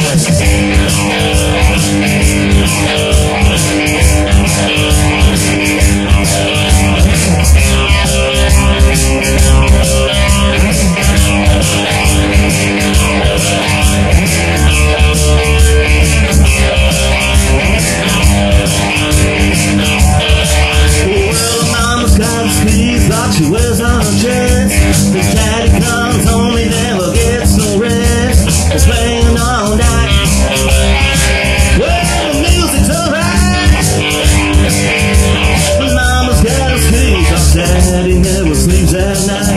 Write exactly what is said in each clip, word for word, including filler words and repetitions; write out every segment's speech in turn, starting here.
She wears on a dress. The daddy comes home, he never gets no rest. He's playing all night. Well, the music's alright. But mama's gotta sleep, cause daddy never sleeps at night.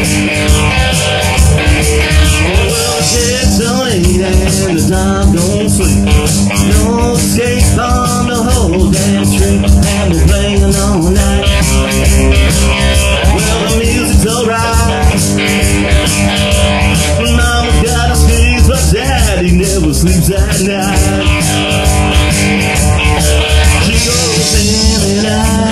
Well, the kids don't eat and the dog don't sleep. No escape from the whole damn tree. And we're playing all night. Daddy never sleeps at night. She goes in and out.